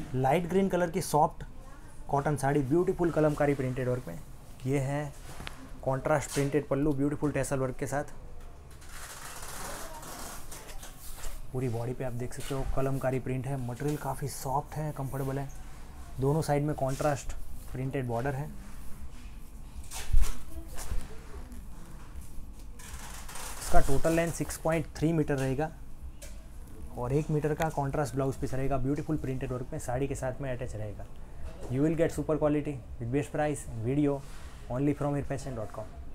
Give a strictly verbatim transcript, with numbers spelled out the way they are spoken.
Light green colour की soft cotton sari beautiful Kalamkari printed work में। ये है contrast printed pallu beautiful tassel work के साथ। पूरी बॉडी पे आप देख सकते हो कलमकारी प्रिंट है। मटेरियल काफ़ी सॉफ्ट है, कंफर्टेबल है। दोनों साइड में कॉन्ट्रास्ट प्रिंटेड बॉर्डर है। इसका total length six point three metre रहेगा और एक मीटर का कॉन्ट्रास्ट ब्लाउज पीस रहेगा ब्यूटीफुल प्रिंटेड वर्क में, साड़ी के साथ में अटैच रहेगा। You will get super quality with best price video only from Heer fashion dot com.